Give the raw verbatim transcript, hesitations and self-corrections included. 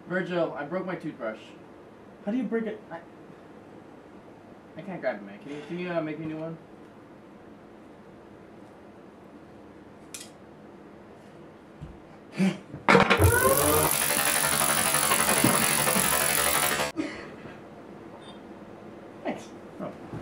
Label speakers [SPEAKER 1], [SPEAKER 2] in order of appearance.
[SPEAKER 1] Virgil, I broke my toothbrush.
[SPEAKER 2] How do you break it?
[SPEAKER 1] I, I can't grab it, man. Can you, can you uh, make me a new one?
[SPEAKER 2] Thanks.
[SPEAKER 1] Oh.